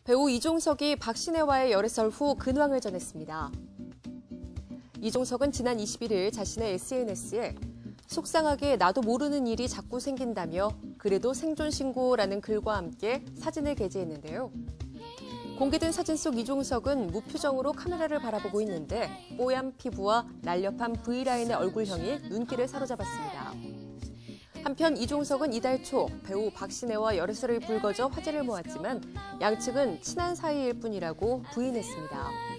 배우 이종석이 박신혜와의 열애설 후 근황을 전했습니다. 이종석은 지난 21일 자신의 SNS에 속상하게 나도 모르는 일이 자꾸 생긴다며 그래도 생존 신고라는 글과 함께 사진을 게재했는데요. 공개된 사진 속 이종석은 무표정으로 카메라를 바라보고 있는데 뽀얀 피부와 날렵한 V라인의 얼굴형이 눈길을 사로잡았습니다. 한편 이종석은 이달 초 배우 박신혜와 열애설이 불거져 화제를 모았지만 양측은 친한 사이일 뿐이라고 부인했습니다.